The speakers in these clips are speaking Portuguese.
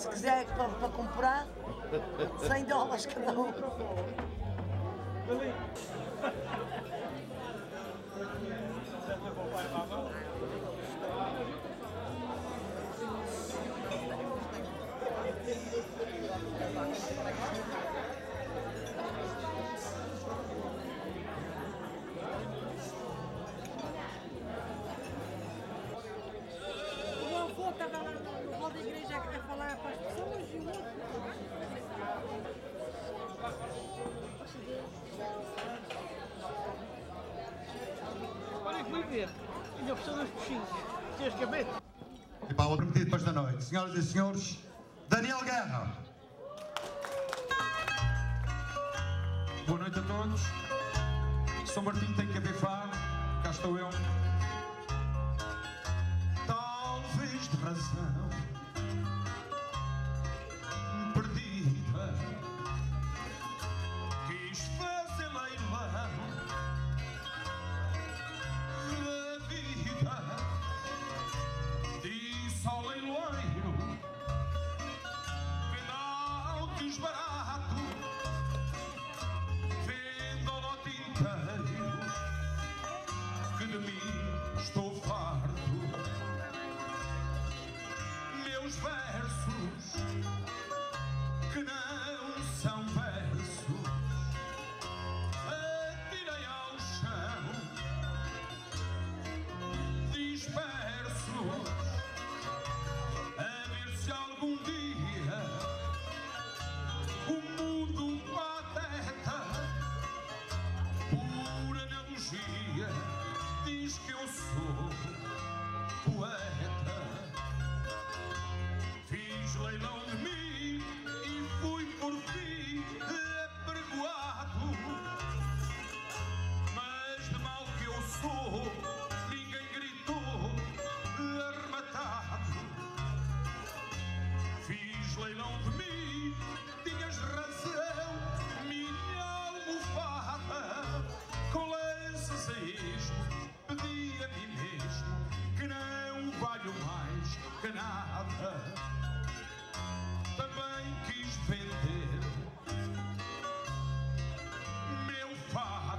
se quiser para comprar, $100 cada um. O meu avô estava lá no hall da igreja a falar para as pessoas e o outro. Olha que fui ver. Ainda ofereceu dois coxinhos. Tens cabelo? E para o prometido depois da noite. Senhoras e senhores, Daniel Guerra. Boa noite a todos. São Martinho tem que abafar. Cá estou eu. Talvez de razão perdida quis fazer leilão da vida. Disse ao leiloeiro: venda ao desbarato, venda o lote inteiro, que de mim estou farto. Meus versos, que não são versos, atirei ao chão, dispersos, a ver se algum dia o mundo pateta, por analogia, diz que eu sou poeta. Fiz leilão de mim e fui por fim apregoado, mas de mal que eu sou, ninguém gritou arrematado. Fiz leilão de mim, tinhas razão, minha almofada, com lances a esmo, pedi a mim mesmo que não valho mais que nada. Também quis vender meu fado,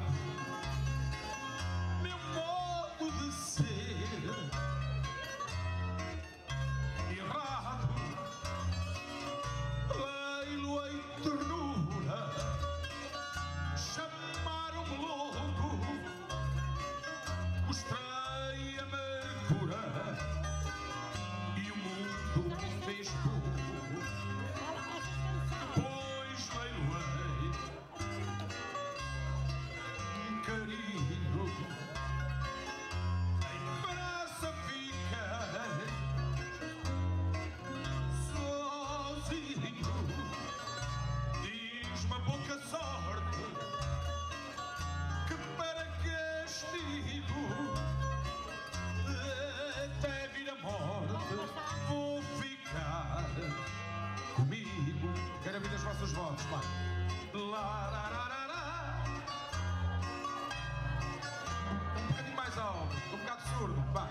meu modo de ser errado. Leiloei ternura, chamaram-me louco, mostrei amargura e o mundo fez burro. Depois leiloei carinho, em praça fiquei sozinho. Diz-me a boca sorte que para castigo, até vir a morte, vou ficar comigo. Quero ouvir as vossas vozes, pá. Larararará. Um bocadinho mais alto, um bocado surdo, pá.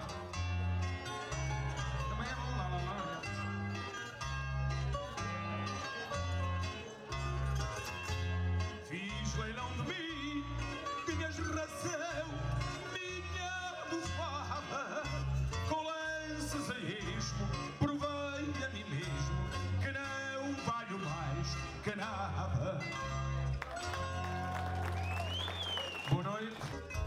Também é bom, lá, lá, lá. Fiz leilão de mim, tinhas razão, minha almofada, com lances a esmo, provei a mim mesmo que não valho mais que nada. Boa noite.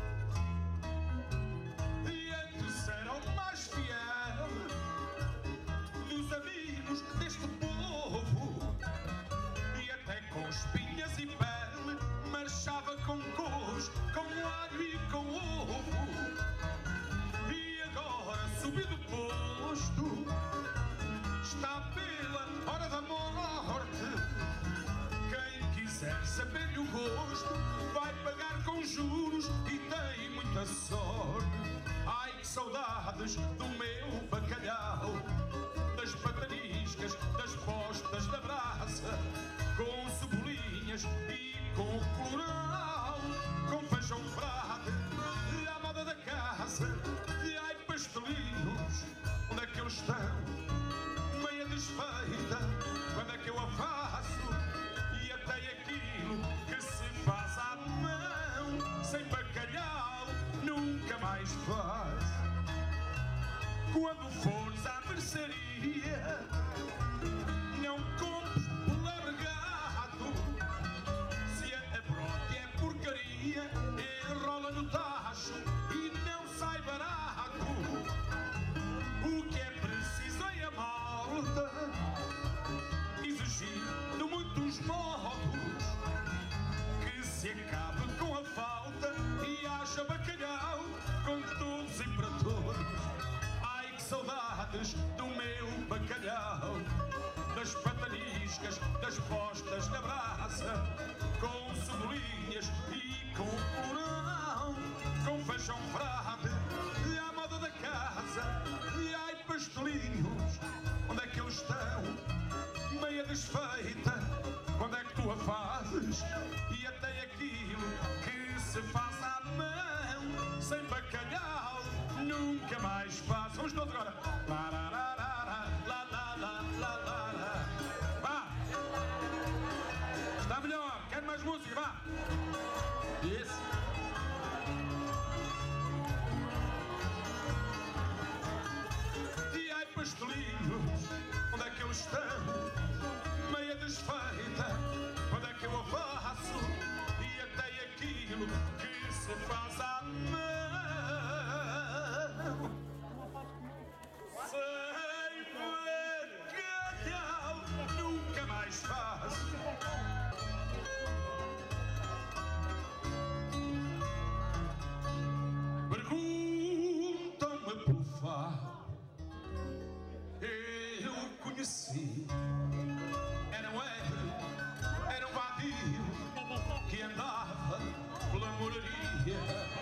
E antes era o mais fiel dos amigos deste povo, e até com espinhas e pele marchava com cores, com alho e com ovo. E agora subi do posto, está pela hora da morte. Quem quiser saber-lhe o gosto vai pagar com juros e tem muita sorte. Ai, que saudades do meu bacalhau, das pataniscas, das postas da brasa, com cebolinhas e com colorau, com feijão frade à moda da casa. E ai, pastelinhos, onde é que eles estão? Meia desfeita moscas das postas na brasa, com cebolinhas e com colorão, com feijão frade e à moda da casa. E ai, pastelinhos, onde é que eles estão? Meia desfeita, quando é que tu a fazes? E até aquilo que se faz à mão, sem bacalhau, nunca mais faz. Vamos todos agora. Vá! Está melhor, quero mais música, vá! Isso! E ai, pastelinhos, onde é que eles estão? Meia desfeita, quando é que eu a faço? E até aquilo que se faz à mão, sem bacalhau, nunca mais faço. Perguntam-me pelo fado, eu conheci. Era um vadio que andava pela moraria,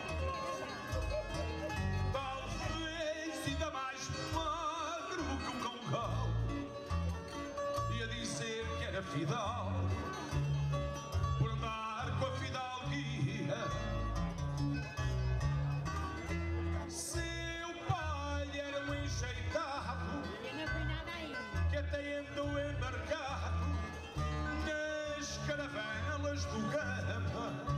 talvez ainda mais magro que um congol, e a dizer que era fidal por andar com a fidalguia. Seu pai era um enjeitado que até andou embarcado nas caravelas do Gama.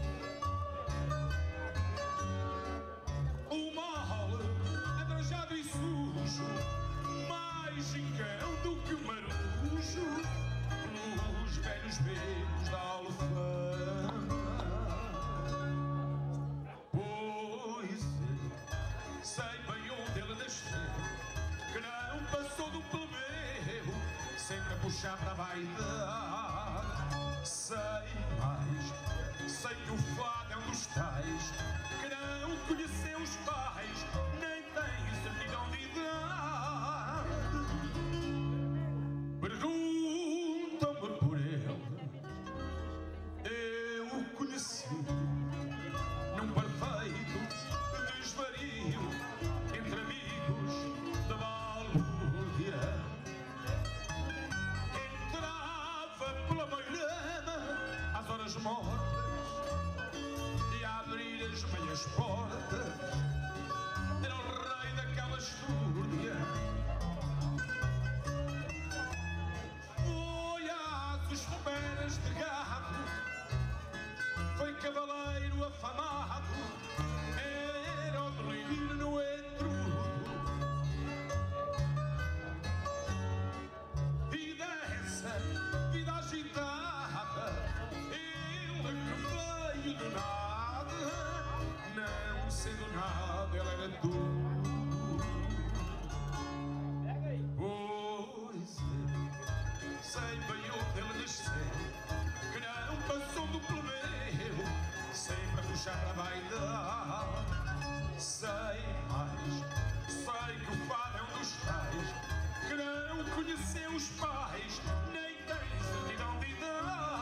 O mal, atrajado e sujo, mais gincão do que o marujo, nos velhos becos da Alfama. Pois é, sei bem onde ele nasceu, que não passou do plebeu, sempre a puxar para a vaidade. Sei mais, sei que o fado é um dos tais que não conheceu os pais, nem tem certidão de idade. Perguntam-me por ele, eu o conheci num perfeito desvario entre amigos da balbúrdia. Entrava pela beirama às horas mortas e a abrir as meias portas. Era o rei daquela estúrdia. Foi às esperas de gado, foi cavaleiro afamado, era o delírio no entrudo. Vida essa, vida agitada, ele que veio do nada, não sendo nada, ele era tudo. Pois é, sei bem onde ele nasceu, que não passou do plebeu, sempre a puxar para a vaidade. Sei mais, sei que o fado é um dos tais que não conheceu os pais, nem tem certidão de idade.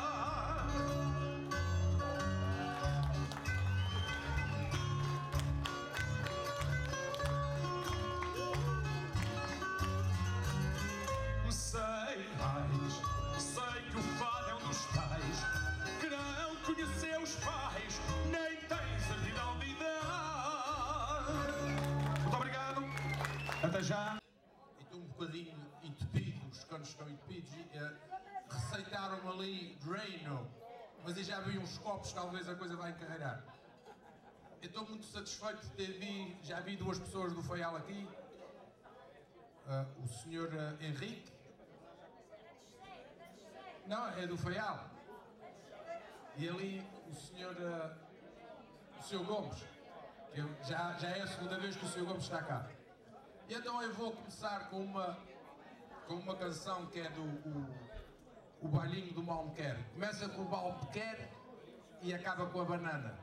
Sei mais, sei que o fado é um dos tais que não conheceu os pais, nem tem certidão de idade. Muito obrigado. Até já. Então um bocadinho entupidos, quando estão entupidos, receitaram-me ali Drano, mas eu já vi uns copos, talvez a coisa vai encarreirar. Eu estou muito satisfeito de ter já vi duas pessoas do Faial aqui, o senhor Henrique, não, é do Faial, e ali o senhor Gomes, que já é a segunda vez que o senhor Gomes está cá. E então eu vou começar com uma canção que é o bailinho do mal me quer. Começa com o mal me quer e acaba com a banana.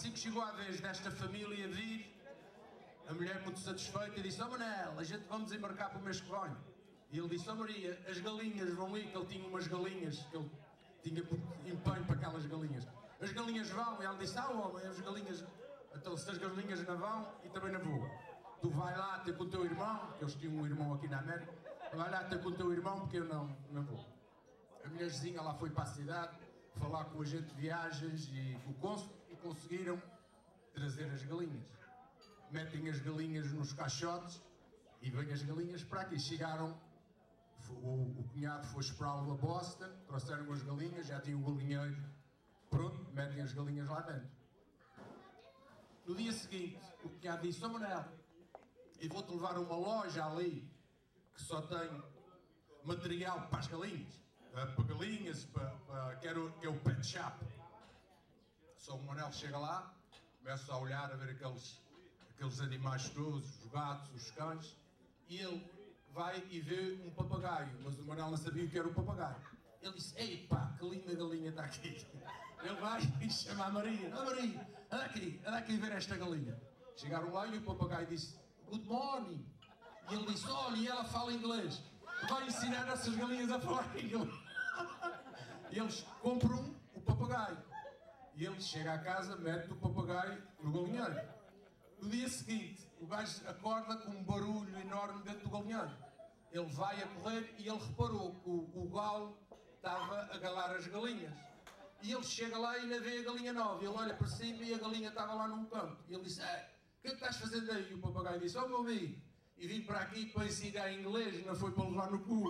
assim que chegou a vez desta família vir, a mulher muito satisfeita disse: "Ó Manel, a gente vamos embarcar para o mês que vem." E ele disse: "Ó Maria, as galinhas vão ir", que ele tinha umas galinhas, que ele tinha empenho para aquelas galinhas. "As galinhas vão." E ela disse: "Ah, homem, as galinhas, então se as galinhas não vão, e também não vou. Tu vai lá ter com o teu irmão", que eles tinham um irmão aqui na América, "vai lá ter com o teu irmão, porque eu não vou." A mulherzinha lá foi para a cidade falar com o agente de viagens e com o cônsul e conseguiram trazer as galinhas. Metem as galinhas nos caixotes e vêm as galinhas para aqui. Chegaram, o cunhado foi esperá-lo a Boston, trouxeram as galinhas, já tinha o galinheiro pronto, metem as galinhas lá dentro. No dia seguinte, o cunhado disse: "Ó Manel, eu vou-te levar a uma loja ali que só tem material para as galinhas, para galinhas, que é o pet shop." Só o Manel chega lá, começa a olhar, a ver aqueles animais todos, os gatos, os cães, e ele vai e vê um papagaio, mas o Manel não sabia o que era o papagaio. Ele disse: "Ei pá, que linda galinha está aqui." Ele vai e chama a Maria: "Ó Maria, anda aqui ver esta galinha." Chegaram lá e o papagaio disse: "Good morning." E ele disse: "Olha, e ela fala inglês, vai ensinar essas galinhas a falar inglês." E eles compram o papagaio. E ele chega à casa, mete o papagaio no galinheiro. No dia seguinte, o gajo acorda com um barulho enorme dentro do galinheiro. Ele vai a correr e ele reparou que o galo estava a galar as galinhas. E ele chega lá e ainda vê a galinha nova. Ele olha para cima e a galinha estava lá num canto. E ele disse: "O que é que estás fazendo aí?" E o papagaio disse: "Oh meu amigo, e vim para aqui para ensinar inglês, não foi para levar no cu."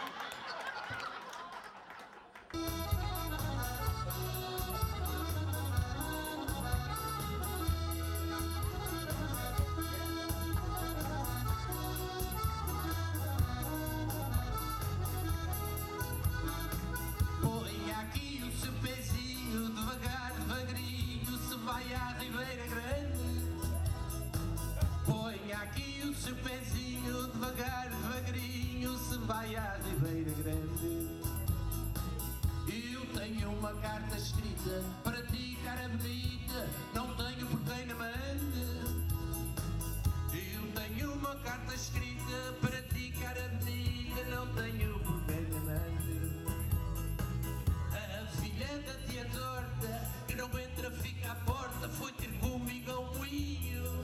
Vai à Ribeira Grande, ponha aqui o seu pezinho, devagar, devagarinho, se vai à Ribeira Grande. Eu tenho uma carta escrita para ti, cara bonita, não tenho por quem não mande. Eu tenho uma carta escrita para ti, cara bonita, não tenho por quem não mande. A filha da tia torta, que não entra, fica à porta, foi ter comigo ao moinho.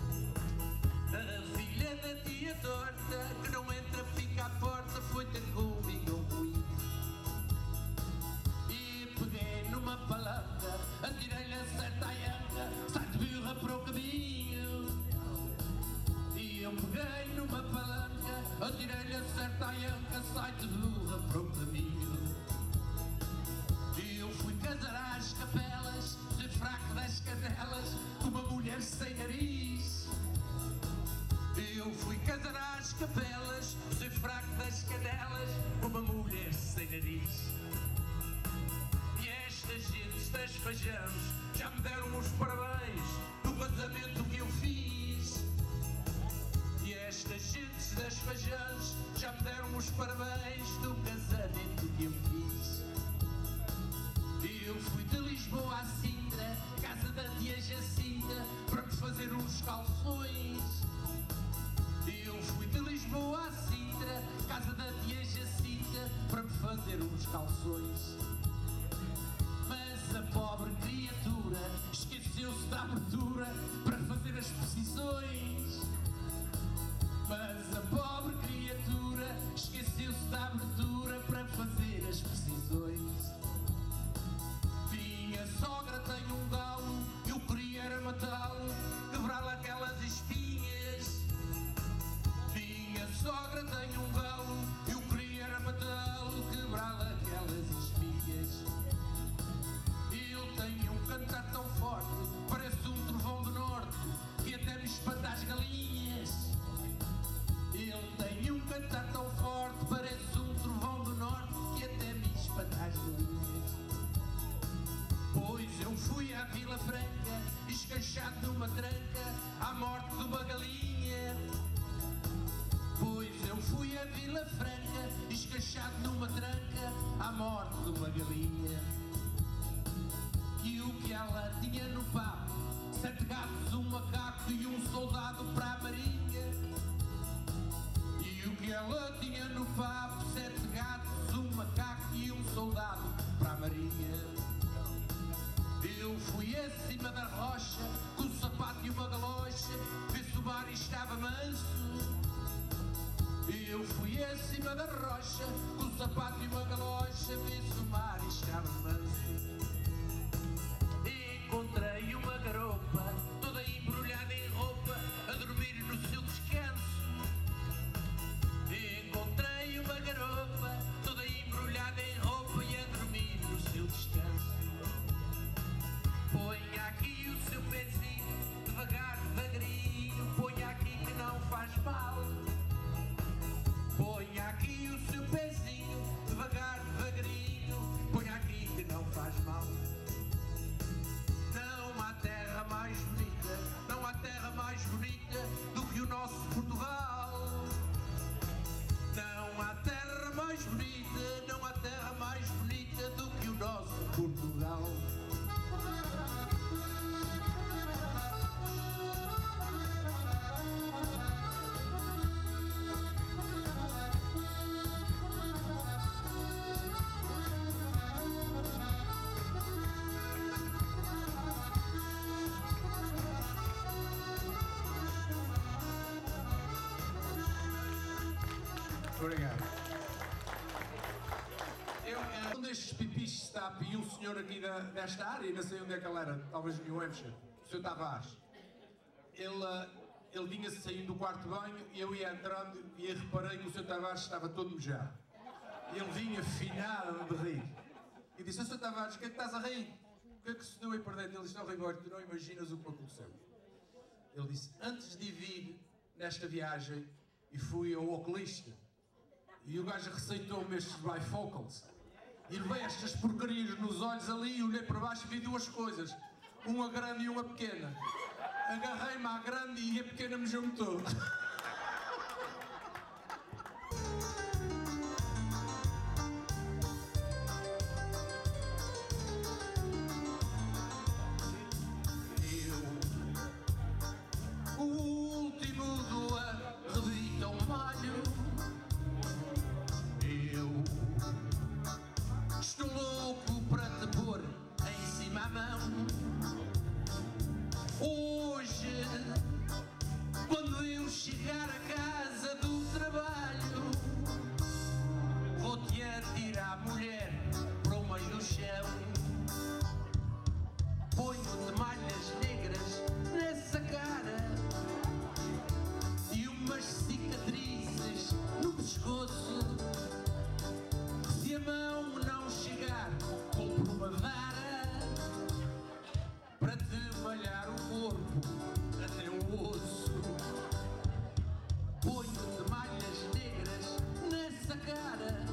A filha da tia torta, que não entra, fica à porta, foi ter comigo ao moinho. E peguei numa palanca, atirei-lhe a certa anca, sai de birra para o caminho. E eu peguei numa palanca, atirei-lhe a certa anca, sai de birra para o caminho. Eu fui casar às capelas, ser fraco das canelas, com uma mulher sem nariz. Eu fui casar às capelas, ser fraco das canelas, com uma mulher sem nariz. E estas gentes das feijões já me deram os parabéns do casamento que eu fiz. E estas gentes das feijões já me deram os parabéns do casamento que eu fiz. Eu fui de Lisboa a Sintra, casa da tia Jacinta, para me fazer uns calções. Eu fui de Lisboa a Sintra, casa da tia Jacinta, para me fazer uns calções. Mas a pobre criatura esqueceu-se da abertura para fazer as precisões. Mas a pobre criatura esqueceu-se da abertura para fazer as precisões. Minha sogra tem um galo, eu queria era matá-lo, quebrar-lhe aquelas espinhas. Minha sogra tem um galo, eu queria era matá-lo, quebrar-lhe aquelas espinhas. Eu tenho um cantar tão forte, parece um trovão do norte, que até me espanta as galinhas. Eu tenho um cantar tão forte, parece um trovão do norte, que até me espanta as galinhas. Pois eu fui à Vila Franca, escachado numa tranca, à morte de uma galinha. Pois eu fui à Vila Franca, escachado numa tranca, à morte de uma galinha. E o que ela tinha no papo 7 gatos, um macaco e um soldado para a marinha. E o que ela tinha no papo? 7 gatos, um macaco e um soldado para a marinha. Eu fui acima da rocha, com o sapato e uma galocha, ver se o mar estava manso. Eu fui acima da rocha, com o sapato e uma galocha, ver se o mar estava manso. Encontrei uma garopa, toda embrulhada em roupa, a dormir no seu descanso. Encontrei uma garopa, toda embrulhada em roupa e a dormir no seu descanso. Ponha aqui o seu pezinho, devagar, devagarinho, ponha aqui que não faz mal. Ponha aqui o seu pezinho, devagar, devagarinho, ponha aqui que não faz mal. Não há terra mais bonita, não há terra mais bonita do que o nosso Portugal. Não há terra mais bonita, não há terra mais bonita do que o nosso Portugal. Obrigado. Um destes pipis de stap e um senhor aqui desta área, não sei onde é que ele era, talvez New Hampshire, o Sr. Tavares. Ele vinha-se saindo do quarto de banho e eu ia entrando e eu reparei que o Sr. Tavares estava todo mojado. Ele vinha afinado de rir. E disse: "Sr. Tavares, o que é que estás a rir? O que é que se deu aí para dentro?" Ele disse: "Não, Rigor, tu não imaginas o que me aconteceu." Ele disse: "Antes de vir nesta viagem, e fui ao oculista, e o gajo receitou-me estes bifocals. E levei estas porcarias nos olhos ali e olhei para baixo e vi duas coisas. Uma grande e uma pequena. Agarrei-me à grande e a pequena me juntou." O último do arrebita um malho. Eu estou louco para te pôr em cima a mão. Hoje, quando eu chegar a casa do trabalho, vou-te atirar, mulher, para o meio do chão. Ponho-te malhas negras nessa cara e umas cicatrizes no pescoço. Se a mão não chegar, compro uma vara para te malhar o corpo até o osso. Ponho-te malhas negras nessa cara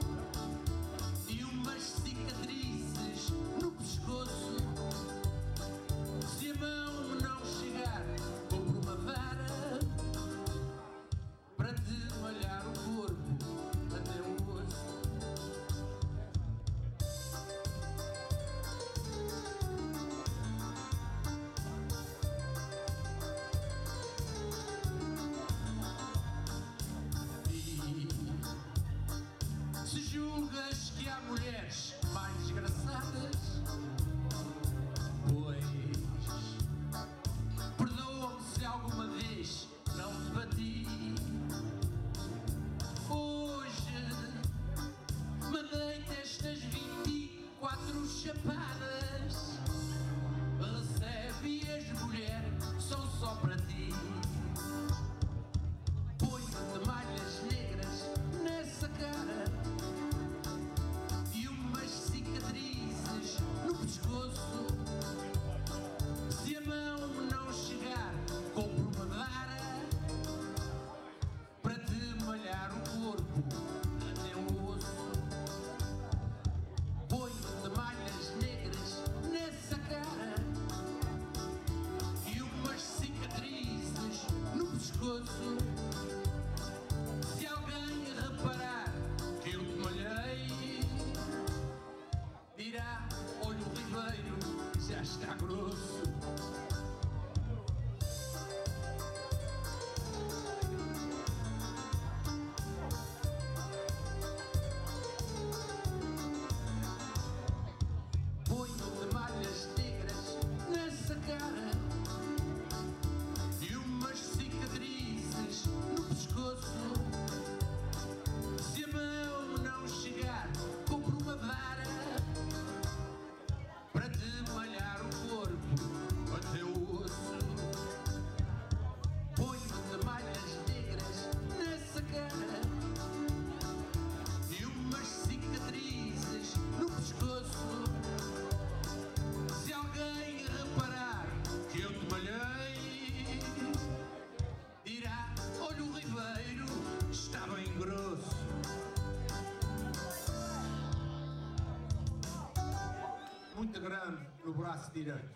e umas cicatrizes no pescoço. Se a mão não chegar, compro uma vara para te malhar o corpo até o osso. E se julgas que há mulheres mais desgraçadas, pois perdoa-me se alguma vez não te bati. Hoje mandei-te estas 24 chapadas. Recebe-as, mulher, são só para ti. Ponho-te malhas negras nessa cara e umas cicatrizes no pescoço. Se a mão não chegar, compro uma vara para te malhar o corpo até o osso. Ponho-te malhas negras nessa cara e umas cicatrizes no pescoço. Se alguém reparar que eu te malhei, dirá: olha, o Ribeiro já está grosso. no braço direito.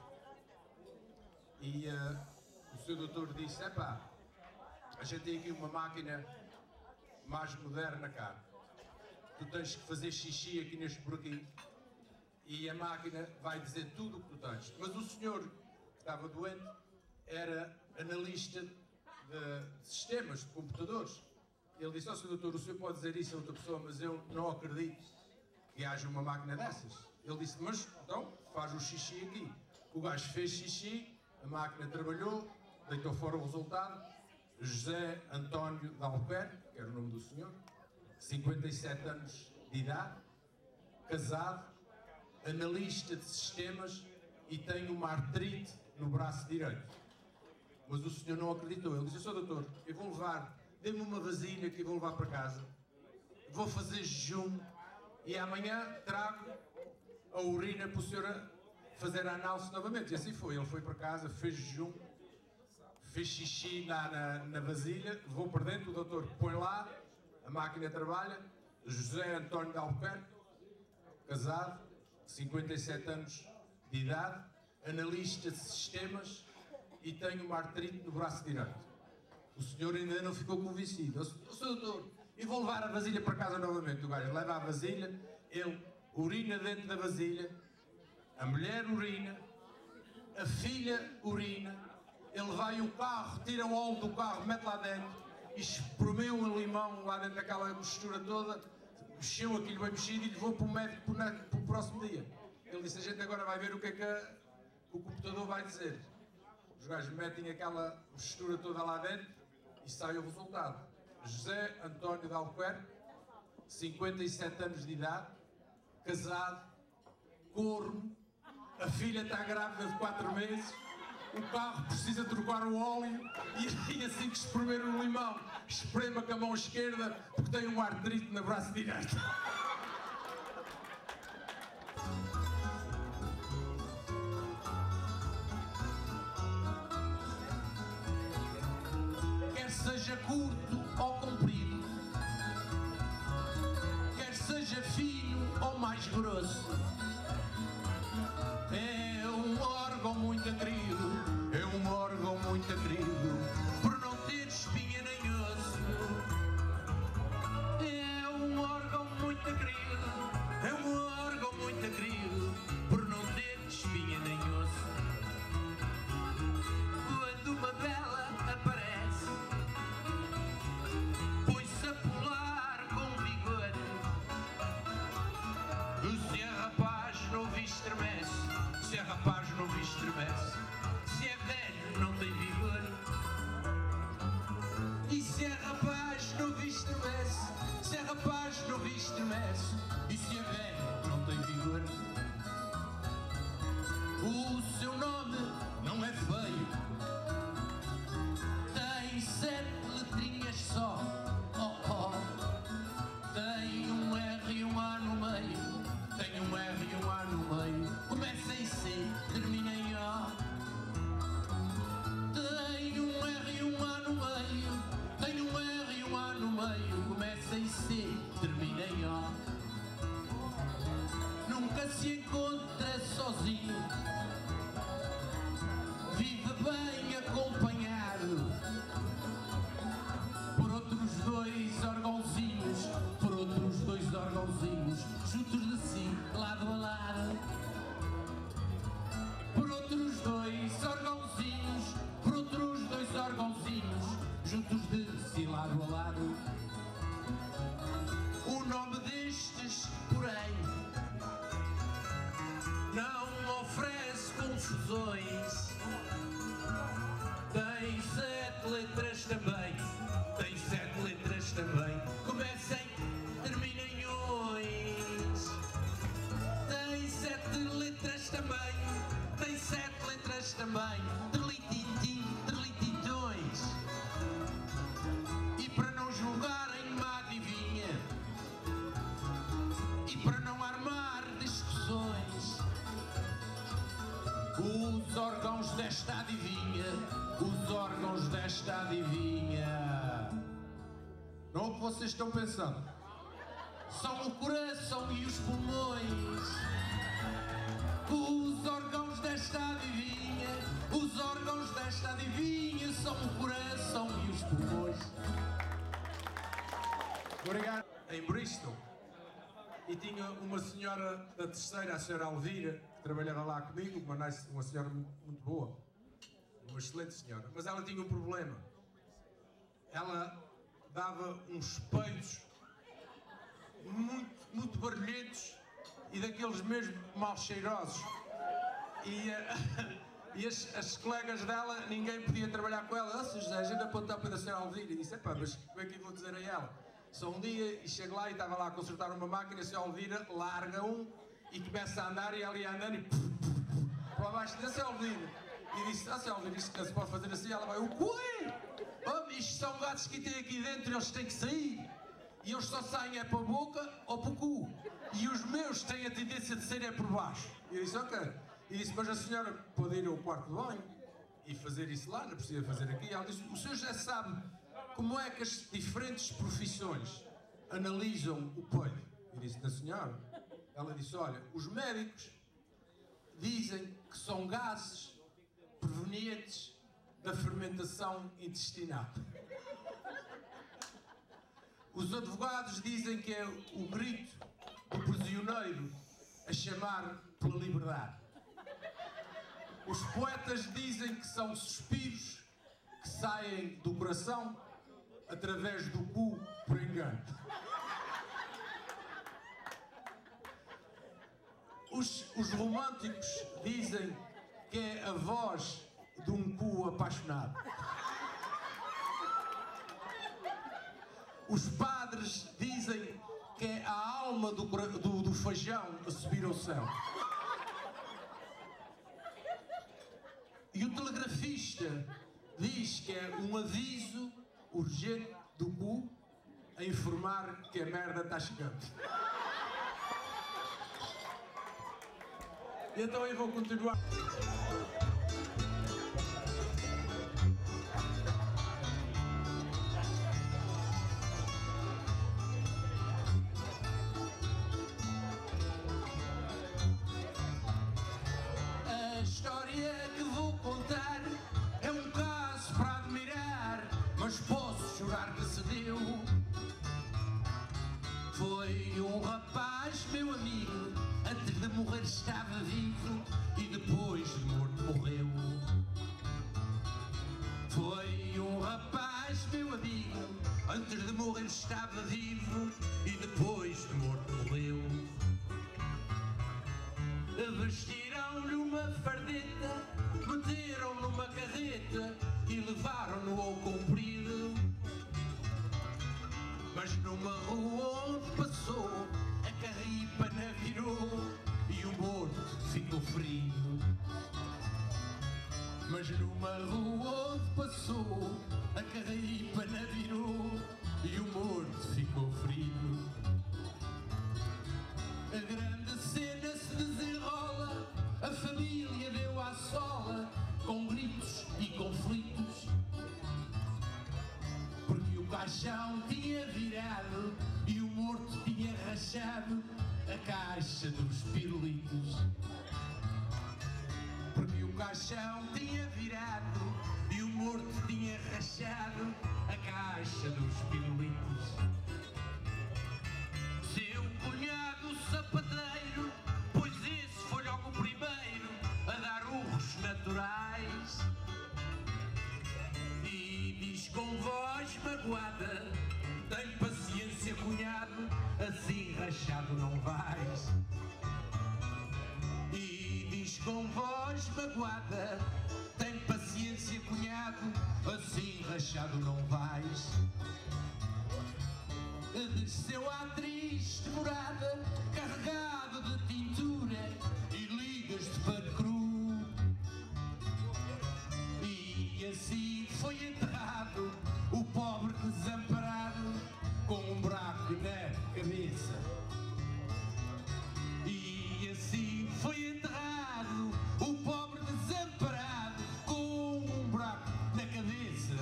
E o seu doutor disse, epá, a gente tem aqui uma máquina mais moderna cá. Tu tens que fazer xixi aqui neste buraquinho e a máquina vai dizer tudo o que tu tens. Mas o senhor que estava doente era analista de sistemas, de computadores. Ele disse, ó, Sr. Doutor, o senhor pode dizer isso a outra pessoa, mas eu não acredito que haja uma máquina dessas. Ele disse, mas então faz o xixi aqui. O gajo fez xixi, a máquina trabalhou, deitou fora o resultado. José António de Albuquerque, que era o nome do senhor, 57 anos de idade, casado, analista de sistemas e tem uma artrite no braço direito. Mas o senhor não acreditou. Ele disse, Sr. Doutor, eu vou levar, dê-me uma vasilha que eu vou levar para casa, vou fazer jejum e amanhã trago a urina para o senhor fazer a análise novamente. E assim foi. Ele foi para casa, fez jejum, fez xixi na vasilha, levou para dentro, o doutor põe lá, a máquina trabalha. José António de Albuquerque, casado, 57 anos de idade, analista de sistemas e tem uma artrite no braço direito. O senhor ainda não ficou convencido. O senhor doutor, eu vou levar a vasilha para casa novamente. O gajo leva a vasilha, ele urina dentro da vasilha, a mulher urina, a filha urina, ele vai ao carro, tira o óleo do carro, mete lá dentro, espremeu um limão lá dentro daquela mistura toda, mexeu aquilo bem mexido e levou para o médico para o próximo dia. Ele disse, a gente agora vai ver o que é que o computador vai dizer. Os gajos metem aquela mistura toda lá dentro e sai o resultado. José António de Albuquerque, 57 anos de idade, casado, corno, a filha está grávida de 4 meses, o carro precisa trocar o óleo e assim que espremer o limão, esprema com a mão esquerda porque tem um artrite no braço direito. Quer seja curto ou comprido, quer seja fino ou mais grosso, é um órgão muito querido, é um órgão muito querido, por não ter espinha nem osso. É um órgão muito querido, é um órgão muito querido, por não ter espinha nem osso. Quando uma bela aparece, põe-se a pular com vigor. Se é rapaz, novo estremece. Se é rapaz, novo estremece. Se é velho, não tem vigor. E se é rapaz, novo estremece. Se é rapaz, novo estremece. E se é velho, não tem vigor. O seu nome não é feio, tem 7 letrinhas só. Oh, oh. Tem um R e um A no meio. Tem um R e um A no meio. Começa em C, termina em O. Tem um R e um A no meio. Tem um R e um A no meio. Começa em C, termina em O. Nunca se encontra sozinho, vive bem acompanhado por outros 2 órgãozinhos, por outros 2 órgãozinhos, juntos de si, lado a lado. Por outros 2 órgãozinhos, por outros 2 órgãozinhos, juntos de si, lado a lado. O nome destes, porém, não oferece confusões. Tem 7 letras também, tem 7 letras também. Começa em, termina em ois. Tem 7 letras também, tem 7 letras também. Trelititim, trelititões. E para não julgarem má adivinha, e para não armar discussões, os órgãos desta adivinha, os órgãos desta adivinha, não é o que vocês estão pensando, são o coração e os pulmões. Os órgãos adivinha, só o coração e os pulmões. Obrigado. Em Bristol. E tinha uma senhora da terceira, a senhora Alvira, que trabalhava lá comigo, uma senhora muito boa, uma excelente senhora. Mas ela tinha um problema. Ela dava uns peitos muito barulhentos e daqueles mesmo mal cheirosos. E as colegas dela, ninguém podia trabalhar com ela. José, a gente apontou para a senhora Alvira e disse, epá, mas como é que eu vou dizer a ela? Só um dia e chego lá e estava lá a consertar uma máquina, a senhora Alvira larga e começa a andar e ela ia andando e para baixo da senhora Alvira. E disse, senhora Alvira, isto não se pode fazer assim. Ela vai, o quê? Oh, isto são gatos que têm aqui dentro, eles têm que sair. E eles só saem é para a boca ou para o cu. E os meus têm a tendência de sair é por baixo. E eu disse, ok. E disse, mas a senhora pode ir ao quarto de banho e fazer isso lá, não precisa fazer aqui. Ela disse, o senhor já sabe como é que as diferentes profissões analisam o peido? Eu disse, da senhora. Ela disse, olha, os médicos dizem que são gases provenientes da fermentação intestinal. Os advogados dizem que é o grito do prisioneiro a chamar pela liberdade. Os poetas dizem que são suspiros que saem do coração através do cu por engano. Os românticos dizem que é a voz de um cu apaixonado. Os padres dizem que é a alma do feijão a subir ao céu. E o telegrafista diz que é um aviso urgente do cu a informar que a merda está chegando. E então eu vou continuar. A história que vou contar é um caso para admirar, mas posso jurar que se deu. Foi um rapaz, meu amigo, antes de morrer estava vivo e depois de morto morreu. Foi um rapaz, meu amigo, antes de morrer estava vivo e depois de morto morreu. Vestiram-lhe uma fardeta, meteram-lhe numa carreta e levaram-no ao comprido. Mas numa rua onde passou, a carripana virou e o morto ficou ferido. Mas numa rua onde passou, a carripana virou e o morto ficou ferido. A grande cena se desenrola, a família deu à sola, com gritos e conflitos. Porque o caixão tinha virado e o morto tinha rachado a caixa dos pirulitos. Porque o caixão tinha virado e o morto tinha rachado a caixa dos pirulitos. Seu cunhado sapateiro, pois esse foi logo o primeiro a dar urros naturais. E diz com voz magoada, tem paciência cunhado, assim rachado não vais. E diz com voz magoada, tem paciência cunhado, assim rachado não vais. Desceu a triste morada, carregado de tintura e ligas de pano cru. E assim foi enterrado o pobre desamparado, com um buraco na cabeça. E assim foi enterrado o pobre desamparado, com um buraco na cabeça.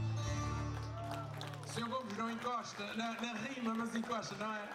Sr. Gomes não encosta, na rima, mas encosta, não é?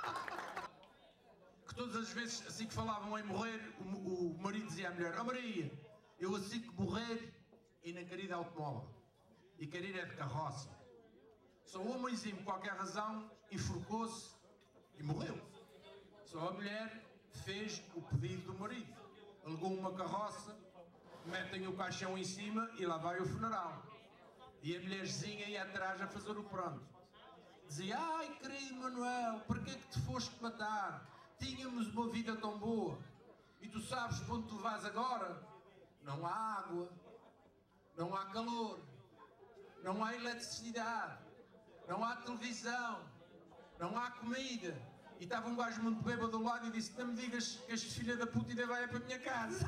Que todas as vezes, assim que falavam em morrer, o marido dizia à mulher, ó Maria, eu assim que morrer, e nem quer ir de automóvel. E quer ir é de carroça. Só o homenzinho, por qualquer razão, enforcou-se e morreu. Só a mulher fez o pedido do marido. Alugou uma carroça, metem o caixão em cima e lá vai o funeral. E a mulherzinha ia atrás a fazer o pronto. Dizia, ai querido Manuel, para que é que te foste matar? Tínhamos uma vida tão boa. E tu sabes para onde tu vais agora? Não há água, não há calor, não há eletricidade, não há televisão, não há comida. E estava um gajo muito bêbado do lado e disse, não me digas que este filho da puta ainda vai para a minha casa.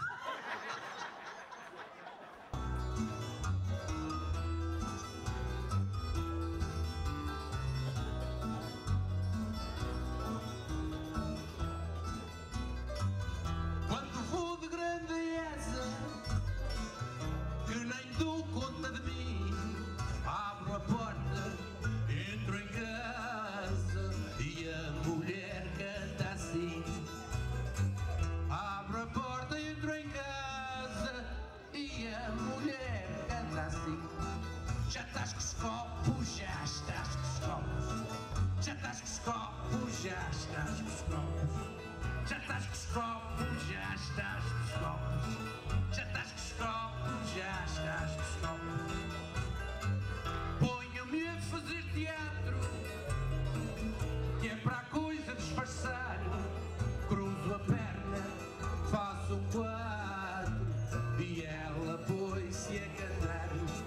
Quando vou de grandeza, que nem dou conta de mim, abro a porta, entro em casa e a mulher canta assim. Abro a porta, entro em casa e a mulher canta assim. Já estás com os copos, já estás com os copos. Já estás com os copos, já estás com os copos. Já estás com os copos, já estás com os copos. Já estás com os copos, já estás com os copos. Ponho-me a fazer teatro, que é para a coisa disfarçar. Cruzo a perna, faço um quadro e ela põe-se a cantar.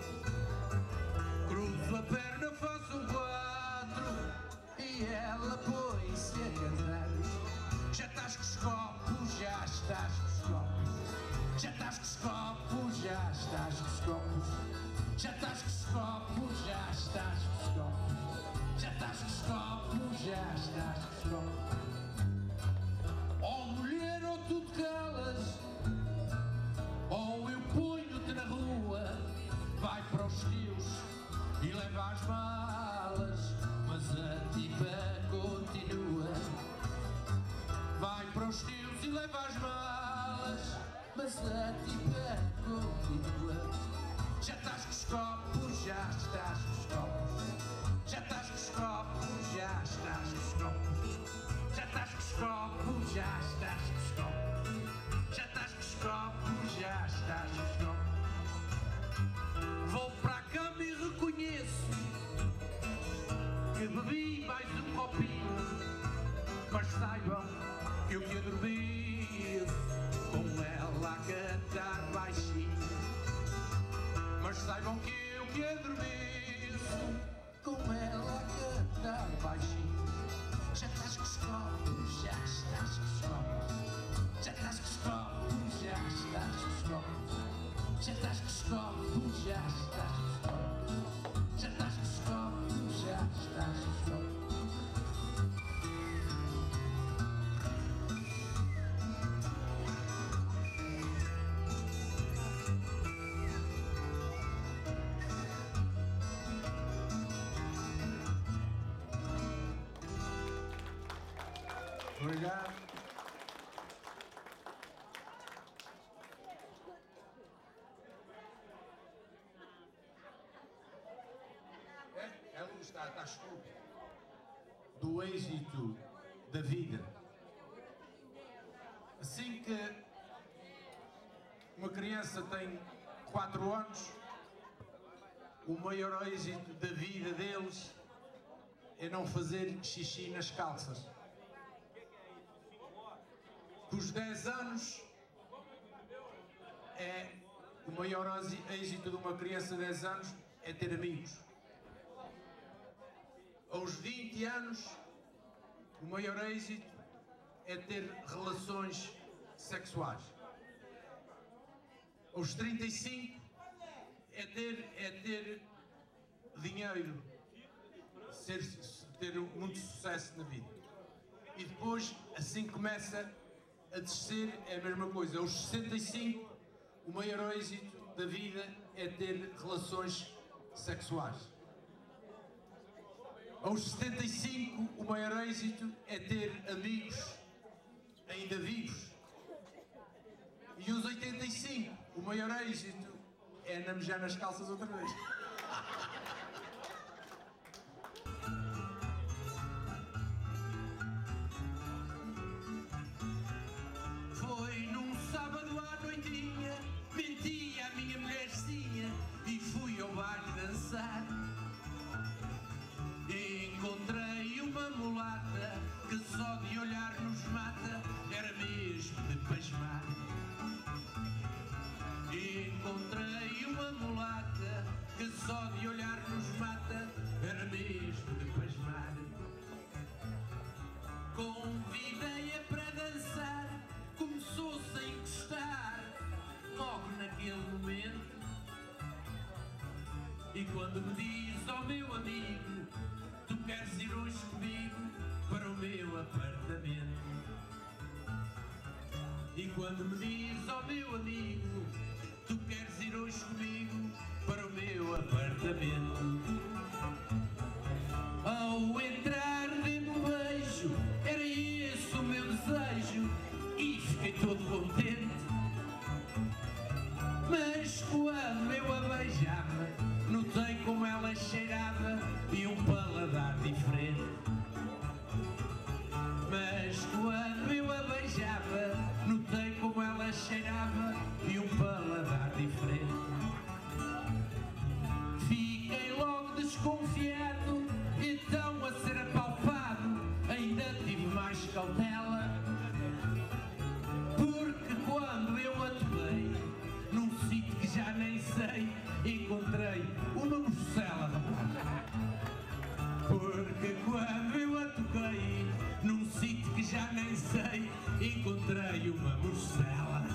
Cruzo a perna, faço um quadro e ela põe-se a cantar. Já estás com os copos, já estás com os copos. Já estás com os copos, já estás com os copos. Já estás com os copos, já estás com os copos. Já estás com os copos, já estás com os copos. Oh mulher, ou tu te calas, ou eu ponho-te na rua. Vai para os teus e leva as malas, mas a tipa continua. Vai para os teus e leva as malas, mas a tipa continua. Já estás com os copos, já estás com os copos. Já estás com os copos, já estás com os copos. Já estás com os copos, já estás com os copos. Já estás com os copos, já estás com os copos. Vou para a cama e reconheço que bebi mais um copinho, mas saibam que eu que adormeço com ela a cantar baixinho. Mas saibam que eu que adormeço com ela a cantar baixinho. Já estás com os copos, já estás com os copos. Já estás com os copos, já estás com os copos. Já estás com os copos, já estás com os copos. Já estás com os copos, já estás com os copos. Obrigado. Ela está estúpido do êxito da vida. Assim que uma criança tem 4 anos, o maior êxito da vida deles é não fazer xixi nas calças. Com os 10 anos o maior êxito de uma criança de 10 anos é ter amigos. Aos 20 anos o maior êxito é ter relações sexuais. Aos 35 é ter dinheiro, ter muito sucesso na vida. E depois, assim começa a descer, é a mesma coisa. Aos 65, o maior êxito da vida é ter relações sexuais. Aos 75, o maior êxito é ter amigos ainda vivos. E aos 85, o maior êxito é é na mejar nas calças outra vez. Foi num sábado à noitinha, menti à minha mulherzinha e fui ao baile dançar. Encontrei uma mulata que só de olhar nos mata, era mesmo de pasmar. Encontrei uma mulata que só de olhar nos mata, era mesmo de pasmar. Convidei-a para dançar, começou-se a encostar logo naquele momento. E quando me diz, ó meu amigo, tu queres ir hoje comigo para o meu apartamento? E quando me diz, ó meu amigo, tu queres ir hoje comigo para o meu apartamento? Ao entrar dei-me um beijo, era esse o meu desejo, e fiquei todo contente. Mas quando eu a beijava, notei como ela cheirava e um paladar diferente. Mas quando eu a beijava, notei como ela cheirava e um paladar diferente. Fiquei logo desconfiado, então a ser apalpado ainda tive mais cautela. Porque quando eu a toquei, num sítio que já nem sei, encontrei uma morcela. Porque quando eu a toquei, num sítio que já nem sei, encontrei uma morcela.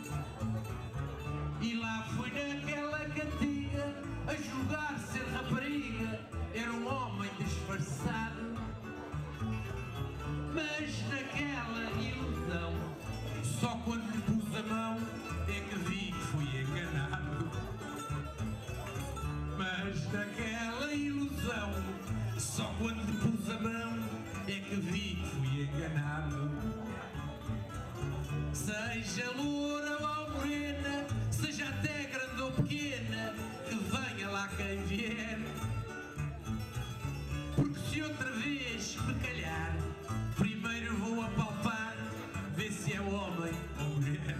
E lá fui naquela cantiga, a julgar ser rapariga, era um homem disfarçado. Mas naquela ilusão, só quando lhe pus a mão é que vi que fui enganado. Mas naquela ilusão, só quando lhe pus a mão é que vi que fui enganado. Seja loura ou morena, seja até grande ou pequena, que venha lá quem vier. Porque se outra vez me calhar, primeiro vou apalpar, ver se é homem ou mulher.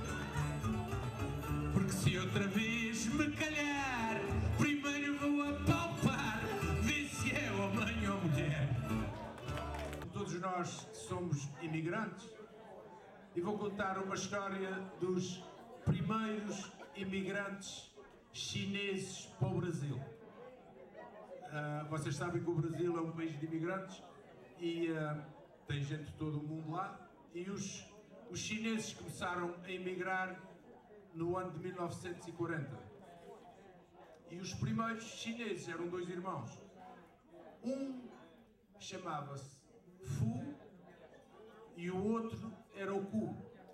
Porque se outra vez me calhar, primeiro vou apalpar, ver se é homem ou mulher. Todos nós somos imigrantes e vou contar uma história dos primeiros imigrantes chineses para o Brasil. Vocês sabem que o Brasil é um país de imigrantes e tem gente de todo o mundo lá, e os chineses começaram a emigrar no ano de 1940. E os primeiros chineses eram dois irmãos. Um chamava-se Fu e o outro era o Ku.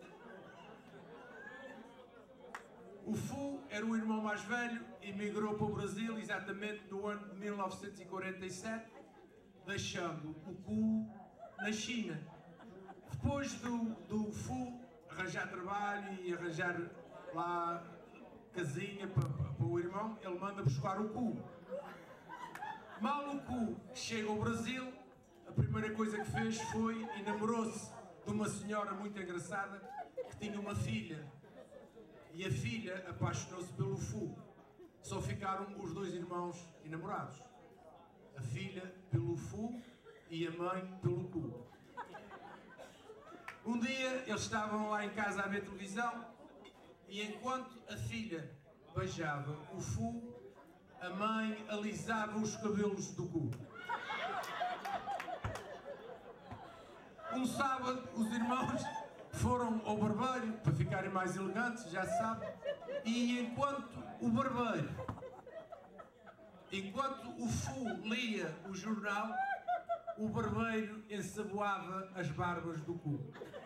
O Fu era o irmão mais velho e emigrou para o Brasil exatamente no ano de 1947, deixando o Ku na China. Depois do Fu arranjar trabalho e arranjar lá casinha para o irmão, ele manda buscar o Ku. Mal o Ku chega ao Brasil, a primeira coisa que fez foi e namorou-se de uma senhora muito engraçada que tinha uma filha. E a filha apaixonou-se pelo Fu. Só ficaram os dois irmãos enamorados. A filha pelo Fu e a mãe pelo Ku. Um dia eles estavam lá em casa a ver televisão e enquanto a filha beijava o Fu, a mãe alisava os cabelos do Ku. Um sábado os irmãos foram ao barbeiro para ficarem mais elegantes, já se sabe, e enquanto o Fu lia o jornal, o barbeiro ensaboava as barbas do Ku.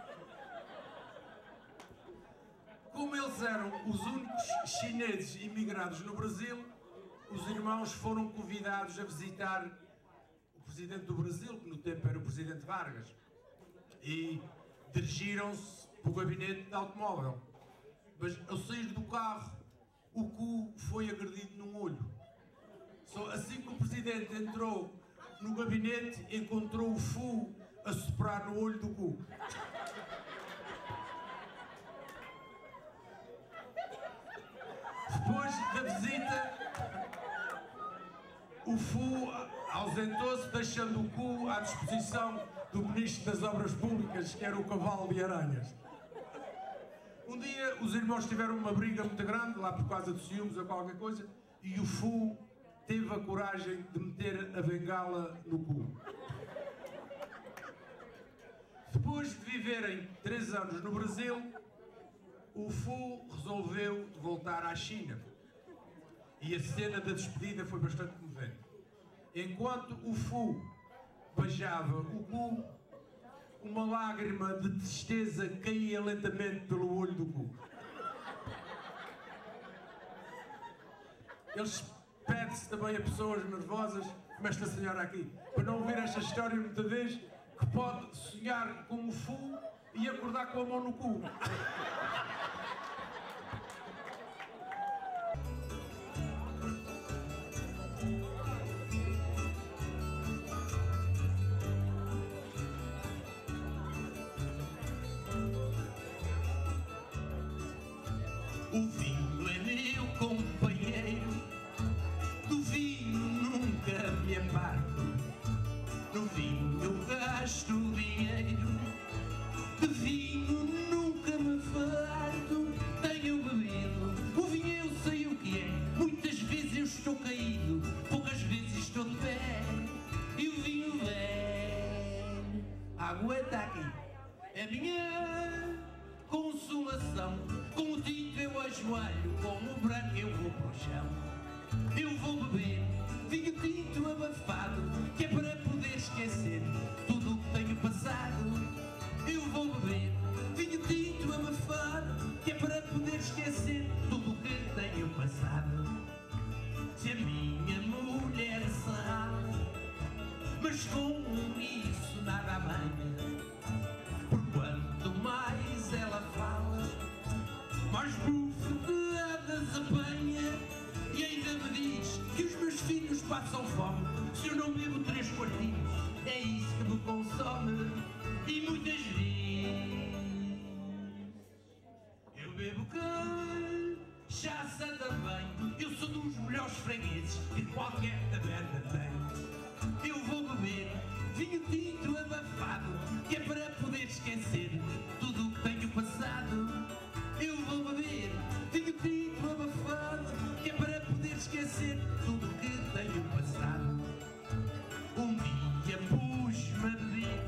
Como eles eram os únicos chineses imigrados no Brasil, os irmãos foram convidados a visitar o presidente do Brasil, que no tempo era o presidente Vargas, e dirigiram-se para o gabinete de automóvel. Mas ao sair do carro, o cu foi agredido num olho. Só assim que o presidente entrou no gabinete, encontrou o Fu a soprar no olho do cu. Depois da visita, o Fu ausentou-se, deixando o cu à disposição do Ministro das Obras Públicas, que era o cavalo de aranhas. Um dia os irmãos tiveram uma briga muito grande, lá por causa de ciúmes ou qualquer coisa, e o Fu teve a coragem de meter a bengala no cu. Depois de viverem 3 anos no Brasil, o Fu resolveu voltar à China. E a cena da despedida foi bastante comovente. Enquanto o Fu beijava o cu, uma lágrima de tristeza caía lentamente pelo olho do cu. Eles pedem-se também a pessoas nervosas, como esta senhora aqui, para não ouvir esta história muita vez, que pode sonhar com o Fu e acordar com a mão no cu. O vinho é meu companheiro, do vinho nunca me aparto. No vinho eu gasto dinheiro, de vinho nunca me farto. Tenho bebido, o vinho eu sei o que é. Muitas vezes eu estou caído, poucas vezes estou de pé. E o vinho vem, aguenta aqui, é minha consolação. Com o tinto eu ajoelho, com o branco eu vou para o chão. Eu vou beber vinho tinto abafado, que é para poder esquecer tudo o que tenho passado. Eu vou beber vinho tinto abafado, que é para poder esquecer tudo o que tenho passado. Se a minha mulher sabe, mas com isso nada amanha, por quanto mais ela fala, mais bufetadas apanha. E ainda me diz que os meus filhos passam fome se eu não bebo 3 quartinhos. É isso que me consome. E muitas vezes eu bebo cachaça também. Eu sou dos melhores fregueses que qualquer taberna tem. Eu vou beber vinho tinto abafado, que é para poder esquecer tudo o que tenho passado. Eu vou beber vinho tinto abafado, que é para poder esquecer tudo o que tenho passado. Um dia pus-me a beber,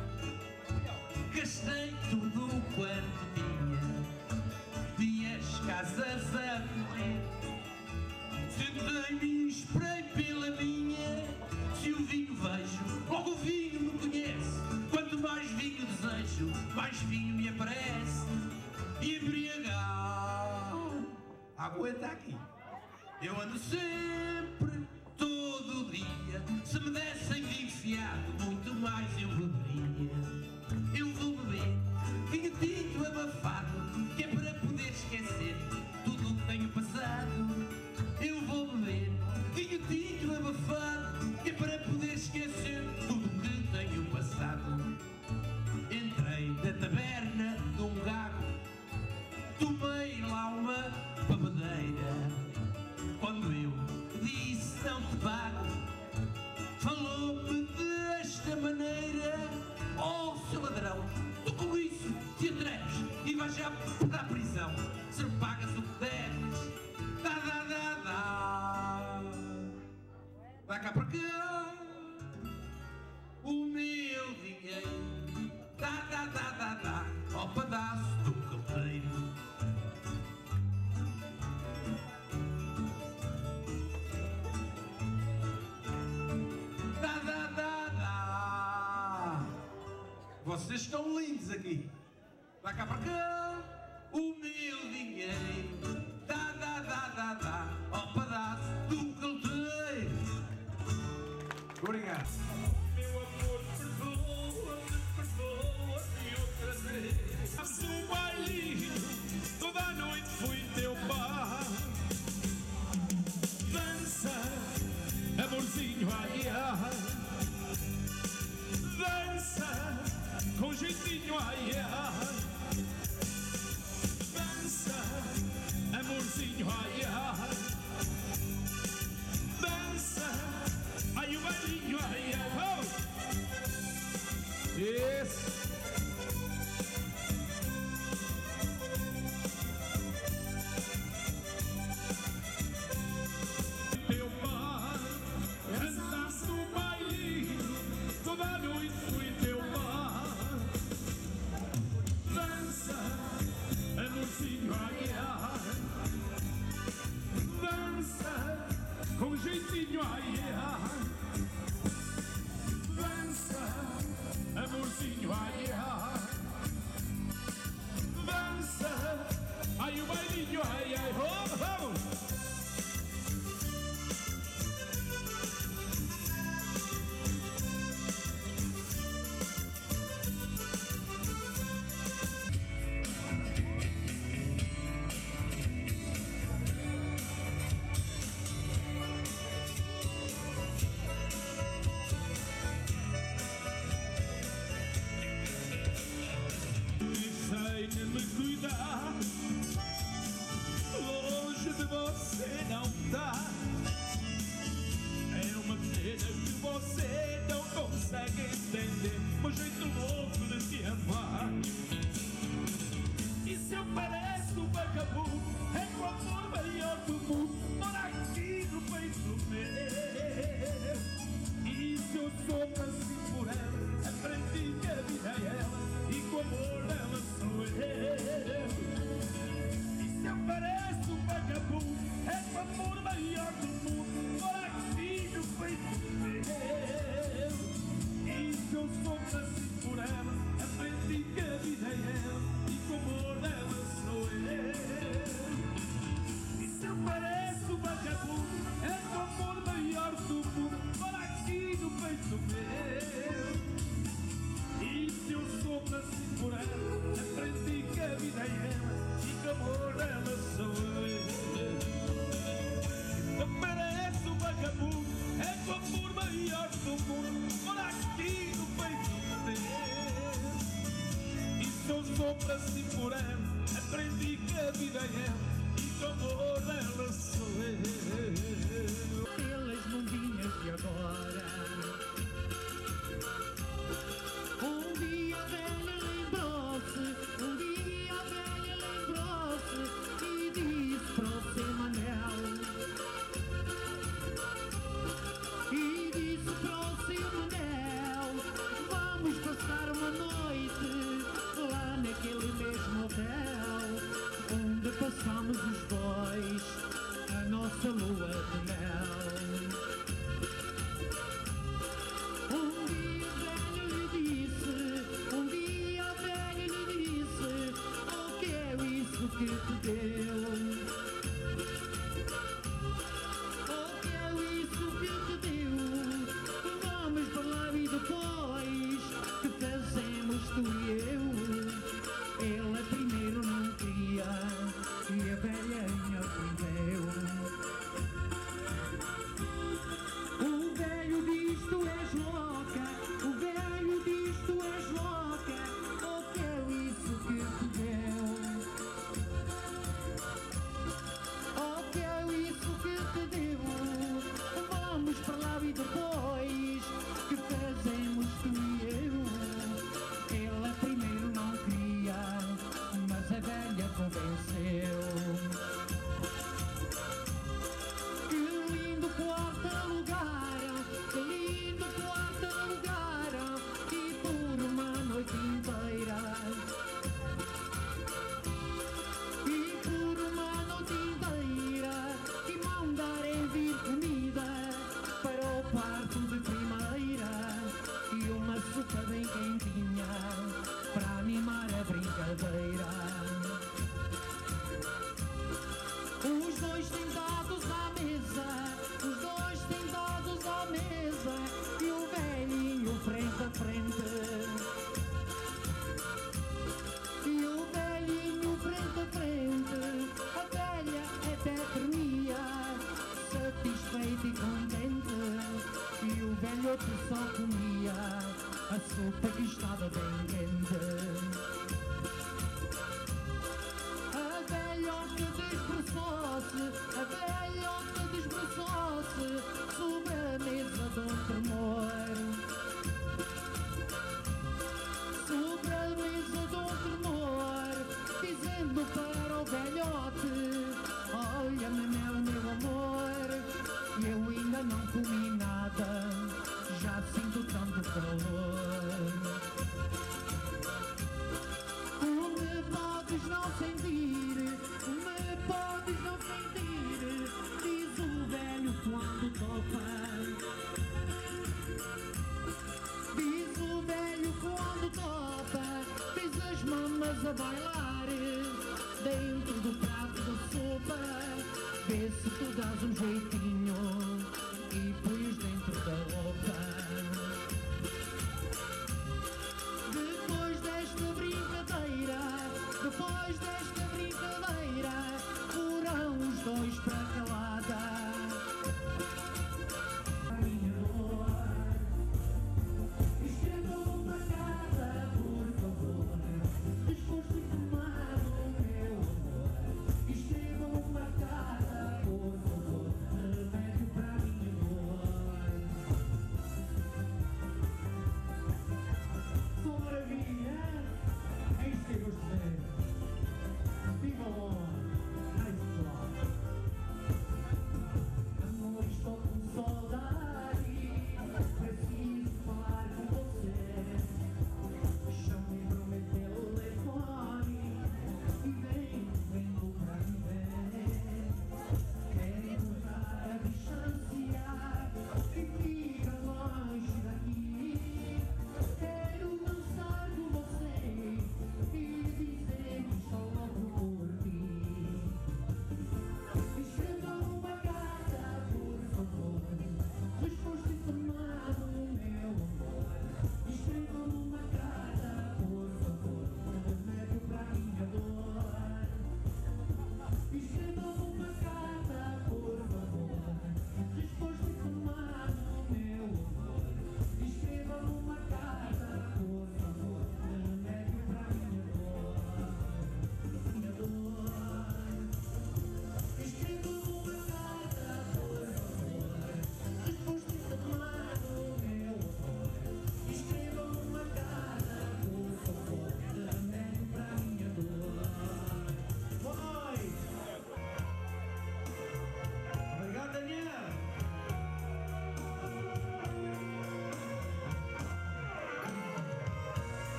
gastei tudo quanto tinha, vi as casas a correr, sentei-me e esperei pela minha. Se o vinho vejo, logo o vinho me conhece. Quanto mais vinho desejo, mais vinho me aparece. E embriagar, aguenta aqui, eu ando sempre, todo dia. Se me dessem vinho fiado, muito mais eu beberia. Eu vou beber vinho tinto abafado, que é para poder esquecer tudo o que tenho passado. Eu vou beber vinho tinto abafado, que é para poder esquecer tudo o que tenho passado. Entrei na taberna de um gago, tomei lá uma babadeira. Quando eu disse não te pago, falou-me desta maneira: oh, seu ladrão, tu com isso te atreves e vais já para a prisão. Se não pagas o que deves, dá cá para cá o meu dinheiro, dá ao pedaço do caldeiro. Vocês estão lindos aqui. Dá cá para cá o meu dinheiro, dá ao pedaço do caldeiro. Obrigado. Meu amor, perdoa-me outra vez. Um bailinho, toda a noite fui teu pai. amorzinho, ai, ai. Dança, amorzinho, ai, ai. Dança, ai, o bailinho, ai, ai. Vamos! Isso! Teu pai dançasse no bailinho toda a noite, fui teu pai. Dança, amorzinho, ai, ai. Dança, com jeitinho, ai, ai. Dança, amorzinho, ai, ai. Dança, ai, o bailinho, ai, ai. Vamos, vamos! Sem me cuidar, longe de você não dá. É uma pena que você não consegue entender o jeito louco de te amar. E se eu pareço um vagabundo, é o amor maior do mundo, mora aqui no peito meu. E se eu sou assim por ela, aprendi que a vida é ela e que o amor dela sou eu. E se eu pareço um vagabundo, é o amor maior do mundo, mora aqui no peito meu. E se eu sou assim por ela, aprendi que a vida é ela e que o amor dela sou eu. E se eu pareço um vagabundo, é o amor maior do mundo, mora aqui no peito meu. E se eu sou assim por ela, aprendi que a vida é ela e que o amor dela sou eu. Eu pareço um vagabundo, é o amor maior do mundo, mora aqui no peito meu. E se eu sou assim por ela, aprendi que a vida é ela e que o amor dela sou eu. Pelas mundinhas de agora, um dia a velha lembrou-se, um dia a velha lembrou-se e disse para o seu Manel, e disse para o seu Manel, vamos passar uma noite lá naquele mesmo hotel onde passamos os dois a nossa lua de mel. Um dia a velha lhe disse, um dia a velha lhe disse, oh, que é isso que te deu? Oh, que é isso que te deu? Vamos para lá e depois que fazemos tu e eu. Ele primeiro não queria e a velhinha aprendeu. O velho diz tu és louca, o velho diz tu és louca, oh, que é isso que te deu? Oh, que é isso que te deu? Vamos para lá e depois que fazemos tu e eu. Ele primeiro não queria, mas a velha convenceu. Que lindo quarto lugar, que lindo quarto lugar, e por uma noite inteira, e por uma noite inteira, e mandarem vir comida para o quarto de primeira, e uma sopa bem quentinha para animar a brincadeira. Os dois sentados à mesa, os dois sentados à mesa, e o velhinho frente a frente. E o velhinho frente a frente, a velha até tremia, satisfeita e contente. E o velhote só comia a sopa que estava bem quente. A velhota desbruçou-se, a velhota desbruçou-se sobre a mesa de um tremor. Sobre a mesa de um tremor, dizendo para o velhote: olha-me, meu amor, eu ainda não comi nada, já sinto tanto calor. Como podes não sentir, como podes não sentir, diz o velho quando topa. Diz o velho quando topa, diz as mamas a bailar dentro do prato da sopa. Vê se tu dás um jeitinho